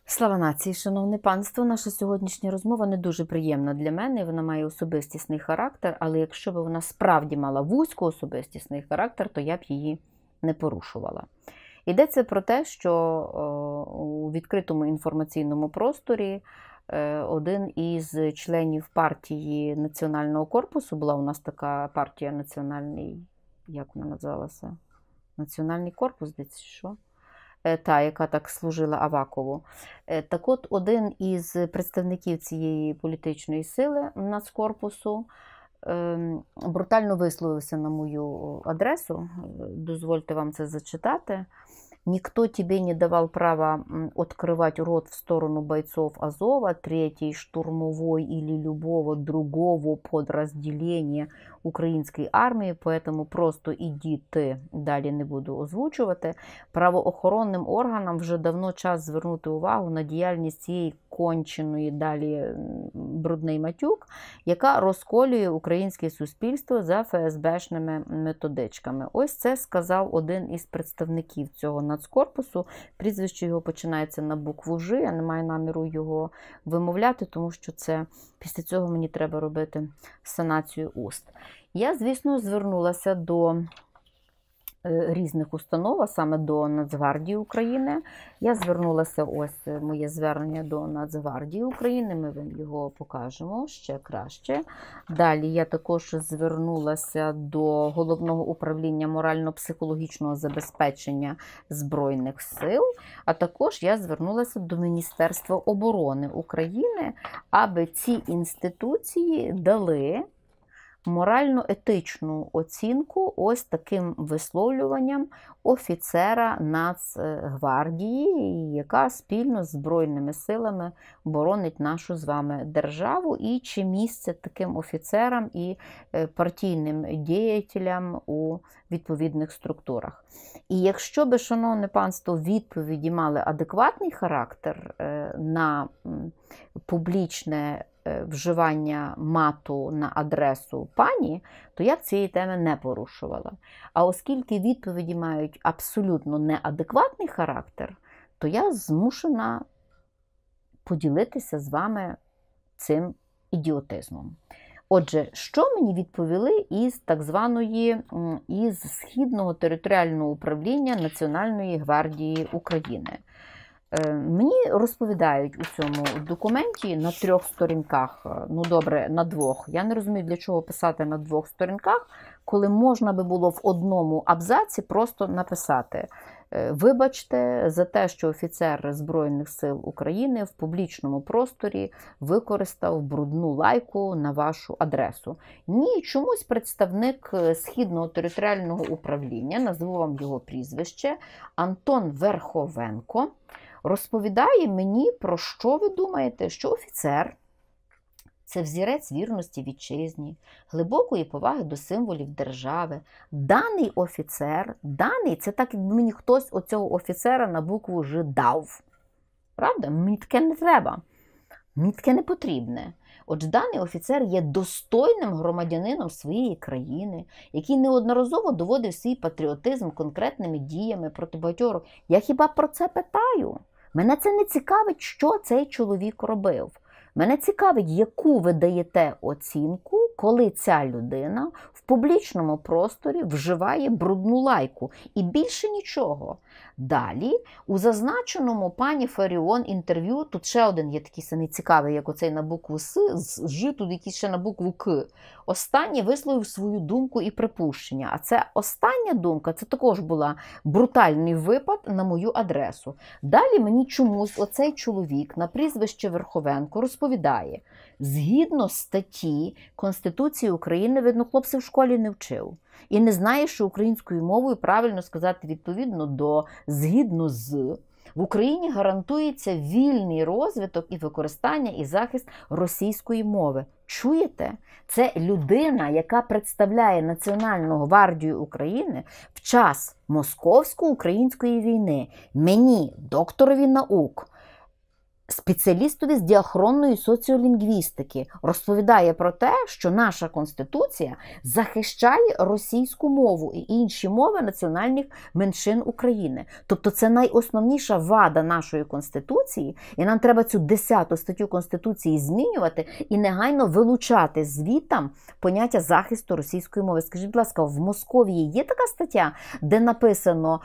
Слава нації, шановне панство, наша сьогоднішня розмова не дуже приємна для мене, вона має особистісний характер, але якщо б вона справді мала вузько-особистісний характер, то я б її не порушувала. Йдеться про те, що у відкритому інформаційному просторі один із членів партії Національного корпусу, була у нас така партія національний, як вона називалася? Національний корпус, десь що? Та, яка так служила Авакову. Так от, один із представників цієї політичної сили Нацкорпусу брутально висловився на мою адресу, дозвольте вам це зачитати. «Никто тебе не давал права открывать рот в сторону бойцов Азова, третьей штурмовой или любого другого подразделения української армії, поэтому просто іди ти», далі не буду озвучувати. Правоохоронним органам вже давно час звернути увагу на діяльність цієї конченої, далі брудний матюк, яка розколює українське суспільство за ФСБшними методичками. Ось це сказав один із представників цього Нацкорпусу. Прізвище його починається на букву Ж. Я не маю наміру його вимовляти, тому що це після цього мені треба робити санацію уст. Я, звісно, звернулася до різних установ, а саме до Нацгвардії України. Я звернулася, ось моє звернення до Нацгвардії України, ми вам його покажемо ще краще. Далі я також звернулася до Головного управління морально-психологічного забезпечення Збройних сил, а також я звернулася до Міністерства оборони України, аби ці інституції дали морально-етичну оцінку ось таким висловлюванням офіцера Нацгвардії, яка спільно з Збройними силами боронить нашу з вами державу, і чи місце таким офіцерам і партійним діятелям у відповідних структурах. І якщо би, шановне панство, відповіді мали адекватний характер на публічне вживання мату на адресу пані, то я б цієї теми не порушувала. А оскільки відповіді мають абсолютно неадекватний характер, то я змушена поділитися з вами цим ідіотизмом. Отже, що мені відповіли із так званої, із Східного територіального управління Національної гвардії України? Мені розповідають у цьому документі на 3 сторінках, ну добре, на 2. Я не розумію, для чого писати на 2 сторінках, коли можна би було в одному абзаці просто написати: вибачте за те, що офіцер Збройних сил України в публічному просторі використав брудну лайку на вашу адресу. Ні, чомусь представник Східного територіального управління, назву вам його прізвище, Антон Верховенко, розповідає мені, про що ви думаєте, що офіцер – це взірець вірності вітчизні, глибокої поваги до символів держави. Даний офіцер, це так, якби мені хтось оцього офіцера на букву Ж дав. Правда? Мені таке не треба. Мені таке не потрібне. Отже, даний офіцер є достойним громадянином своєї країни, який неодноразово доводив свій патріотизм конкретними діями проти багатьох. Я хіба про це питаю? Мене це не цікавить, що цей чоловік робив. Мене цікавить, яку ви даєте оцінку, коли ця людина в публічному просторі вживає брудну лайку. І більше нічого. Далі, у зазначеному пані Фаріон інтерв'ю, тут ще один є такий самий цікавий, як оцей на букву С, з Ж, тут якийсь ще на букву К. Останній висловив свою думку і припущення. А це остання думка, це також була брутальний випад на мою адресу. Далі мені чомусь оцей чоловік на прізвище Верховенко розповідає: згідно статті Конституції України, видно, хлопців в школі не вчив. І не знає, що українською мовою правильно сказати відповідно до «згідно з». В Україні гарантується вільний розвиток і використання і захист російської мови. Чуєте? Це людина, яка представляє Національну гвардію України в час московсько-української війни. Мені, докторові наук, спеціалістові з діахронної соціолінгвістики, розповідає про те, що наша Конституція захищає російську мову і інші мови національних меншин України. Тобто це найосновніша вада нашої Конституції, і нам треба цю 10 статтю Конституції змінювати і негайно вилучати звітам поняття захисту російської мови. Скажіть, будь ласка, в Московії є така стаття, де написано,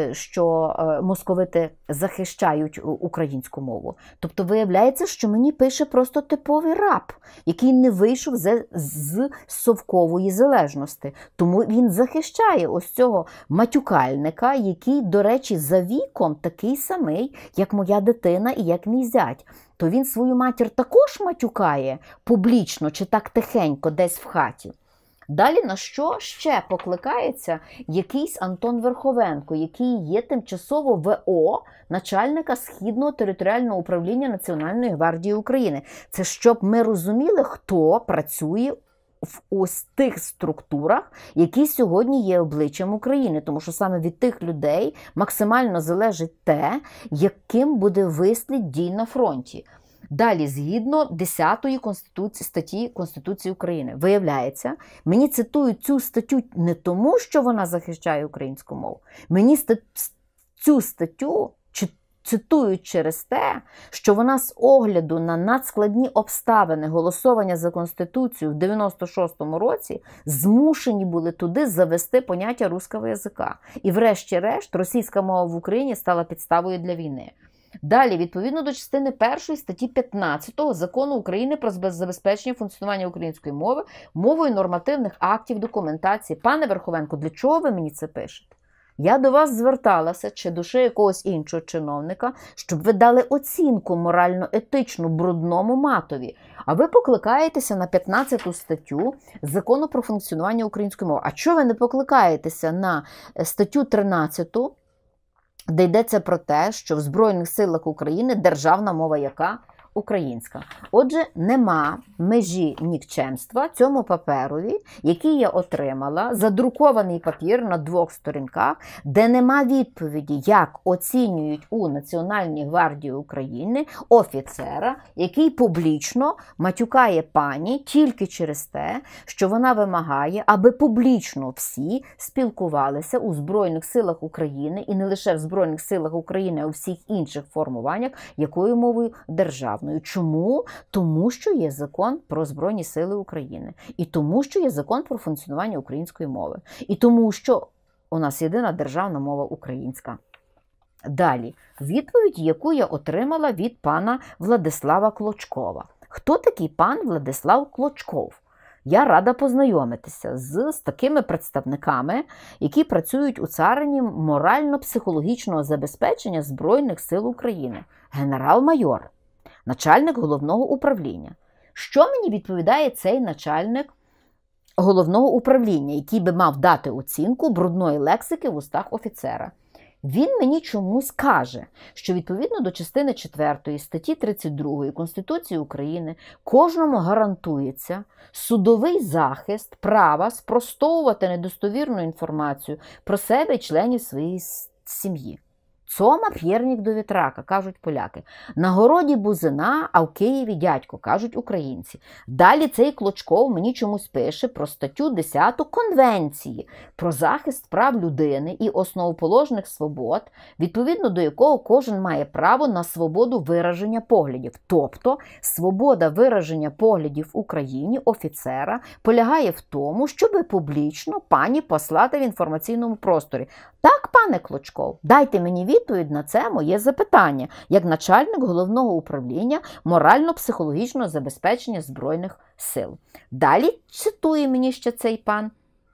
що московити захищають українську мову? Тобто виявляється, що мені пише просто типовий раб, який не вийшов з совкової залежності. Тому він захищає ось цього матюкальника, який, до речі, за віком такий самий, як моя дитина і як мій зять. То він свою матір також матюкає публічно чи так тихенько десь в хаті. Далі на що ще покликається якийсь Антон Верховенко, який є тимчасово ВО начальника Східного територіального управління Національної гвардії України. Це щоб ми розуміли, хто працює в ось тих структурах, які сьогодні є обличчям України. Тому що саме від тих людей максимально залежить те, яким буде вислід дій на фронті. Далі, згідно 10 статті Конституції України, виявляється, мені цитують цю статтю не тому, що вона захищає українську мову. Мені цю статтю цитують через те, що вона з огляду на надскладні обставини голосування за Конституцію в 96-му році змушені були туди завести поняття руського язика. І врешті-решт російська мова в Україні стала підставою для війни. Далі, відповідно до частини 1 статті 15 Закону України про забезпечення функціонування української мови, мовою нормативних актів, документації. Пане Верховенко, для чого ви мені це пишете? Я до вас зверталася, чи до ще якогось іншого чиновника, щоб ви дали оцінку морально-етичну брудному матові. А ви покликаєтеся на 15 статтю Закону про функціонування української мови. А чого ви не покликаєтеся на статтю 13, де йдеться про те, що в Збройних силах України державна мова яка? Українська. Отже, нема межі нікчемства цьому паперові, який я отримала, задрукований папір на 2 сторінках, де нема відповіді, як оцінюють у Національній гвардії України офіцера, який публічно матюкає пані тільки через те, що вона вимагає, аби публічно всі спілкувалися у Збройних силах України, і не лише в Збройних силах України, а у всіх інших формуваннях, якою мовою державною. Чому? Тому що є закон про Збройні сили України. І тому, що є закон про функціонування української мови. І тому, що у нас єдина державна мова українська. Далі. Відповідь, яку я отримала від пана Владислава Клочкова. Хто такий пан Владислав Клочков? Я рада познайомитися з такими представниками, які працюють у царині морально-психологічного забезпечення Збройних сил України. Генерал-майор. Начальник головного управління. Що мені відповідає цей начальник головного управління, який би мав дати оцінку брудної лексики в устах офіцера? Він мені чомусь каже, що відповідно до частини 4 статті 32 Конституції України кожному гарантується судовий захист права спростовувати недостовірну інформацію про себе і членів своєї сім'ї. Цома п'єрнік до вітрака, кажуть поляки. На городі бузина, а в Києві дядько, кажуть українці. Далі цей Клочков мені чомусь пише про статтю 10 Конвенції про захист прав людини і основоположних свобод, відповідно до якого кожен має право на свободу вираження поглядів. Тобто, свобода вираження поглядів в Україні офіцера полягає в тому, щоби публічно пані послати в інформаційному просторі. Так, пане Клочков, дайте мені відповідь на це моє запитання, як начальник головного управління морально-психологічного забезпечення Збройних сил. Далі цитує мені ще цей пан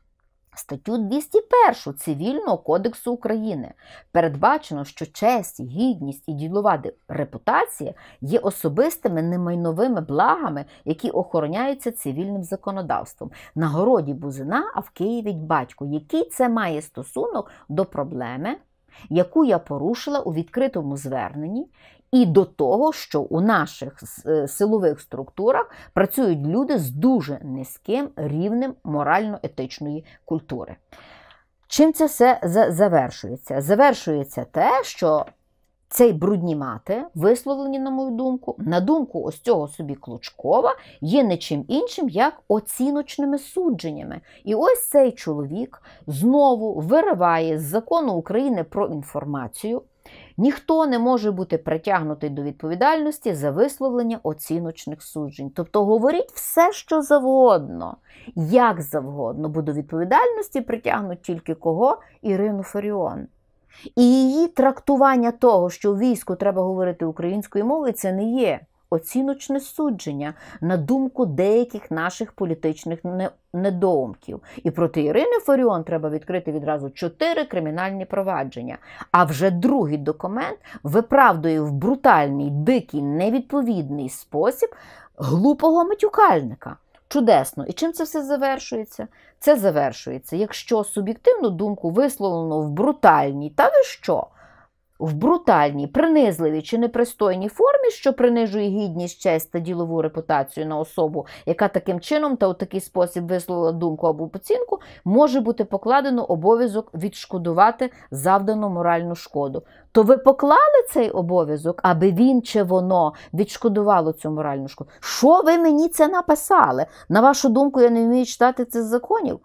статтю 201 Цивільного кодексу України. Передбачено, що честь, гідність і ділова репутація є особистими немайновими благами, які охороняються цивільним законодавством. На городі бузина, а в Києві батько. Який це має стосунок до проблеми, яку я порушила у відкритому зверненні, і до того, що у наших силових структурах працюють люди з дуже низьким рівнем морально-етичної культури. Чим це все завершується? Завершується те, що Цей брудні мати, висловлені, на мою думку, на думку ось цього собі Клочкова, є не чим іншим, як оціночними судженнями. І ось цей чоловік знову вириває з закону України про інформацію: ніхто не може бути притягнутий до відповідальності за висловлення оціночних суджень. Тобто говоріть все, що завгодно, як завгодно, бо до відповідальності притягнуть тільки кого? Ірину Фаріон. І її трактування того, що у війську треба говорити українською мовою, це не є оціночне судження на думку деяких наших політичних недоумків. І проти Ірини Фаріон треба відкрити відразу 4 кримінальні провадження. А вже другий документ виправдує в брутальний, дикий, невідповідний спосіб глупого матюкальника. Чудесно. І чим це все завершується? Це завершується, якщо суб'єктивну думку висловлено в брутальній, та ви що? В брутальній, принизливій чи непристойній формі, що принижує гідність, честь та ділову репутацію на особу, яка таким чином та у такий спосіб висловила думку або оцінку, може бути покладено обов'язок відшкодувати завдану моральну шкоду. То ви поклали цей обов'язок, аби він чи воно відшкодувало цю моральну шкоду? Що ви мені це написали? На вашу думку, я не вмію читати цих законів?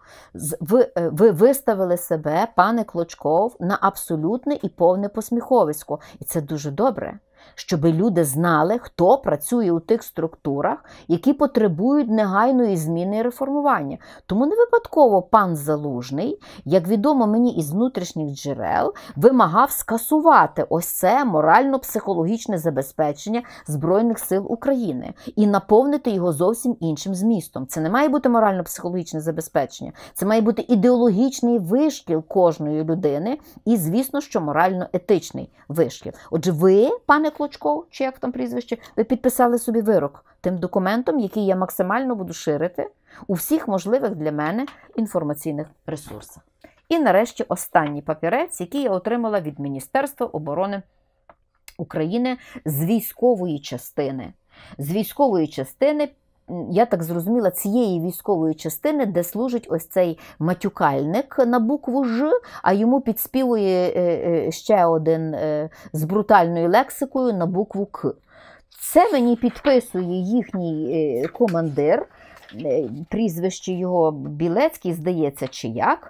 Ви виставили себе, пане Клочков, на абсолютне і повне посміховисько. І це дуже добре, щоб люди знали, хто працює у тих структурах, які потребують негайної зміни і реформування. Тому не випадково пан Залужний, як відомо мені із внутрішніх джерел, вимагав скасувати ось це морально-психологічне забезпечення Збройних сил України і наповнити його зовсім іншим змістом. Це не має бути морально-психологічне забезпечення, це має бути ідеологічний вишкіл кожної людини і, звісно, що морально-етичний вишкіл. Отже, ви, пане Клочков, чи як там прізвище, ви підписали собі вирок тим документом, який я максимально буду ширити у всіх можливих для мене інформаційних ресурсах. І нарешті останній папірець, який я отримала від Міністерства оборони України з військової частини. З військової частини, я так зрозуміла, цієї військової частини, де служить ось цей матюкальник на букву «Ж», а йому підспівує ще один з брутальною лексикою на букву «К». Це мені підписує їхній командир, прізвище його Білецький, здається, чи як,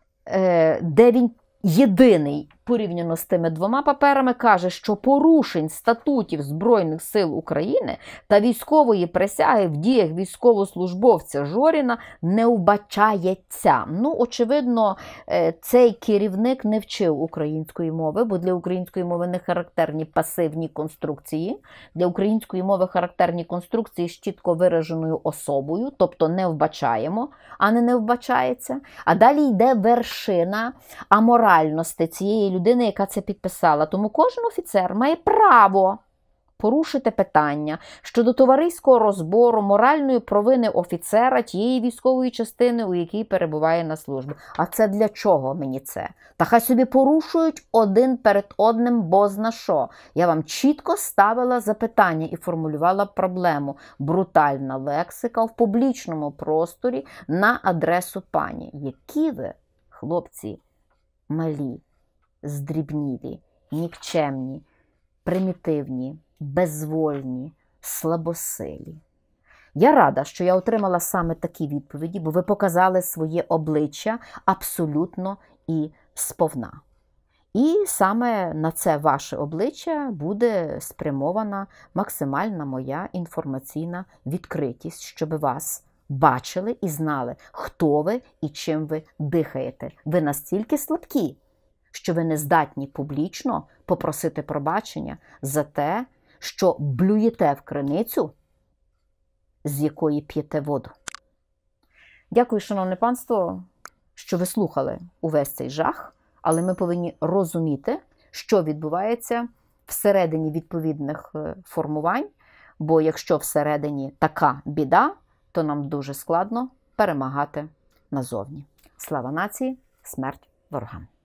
де він єдиний, порівняно з тими двома паперами, каже, що порушень статутів Збройних сил України та військової присяги в діях військовослужбовця Жоріна не вбачається. Ну, очевидно, цей керівник не вчив української мови, бо для української мови не характерні пасивні конструкції. Для української мови характерні конструкції з чітко вираженою особою, тобто не вбачаємо, а не вбачається. А далі йде вершина аморальності цієї людини, яка це підписала. Тому кожен офіцер має право порушити питання щодо товариського розбору моральної провини офіцера тієї військової частини, у якій перебуває на службі. А це для чого мені це? Та хай собі порушують один перед одним бозна що. Я вам чітко ставила запитання і формулювала проблему. Брутальна лексика в публічному просторі на адресу пані. Які ви, хлопці, малі, здрібнілі, нікчемні, примітивні, безвольні, слабосилі. Я рада, що я отримала саме такі відповіді, бо ви показали своє обличчя абсолютно і сповна. І саме на це ваше обличчя буде спрямована максимальна моя інформаційна відкритість, щоб вас бачили і знали, хто ви і чим ви дихаєте. Ви настільки слабкі, що ви не здатні публічно попросити пробачення за те, що блюєте в криницю, з якої п'єте воду. Дякую, шановне панство, що ви слухали увесь цей жах, але ми повинні розуміти, що відбувається всередині відповідних формувань, бо якщо всередині така біда, то нам дуже складно перемагати назовні. Слава нації, смерть ворогам!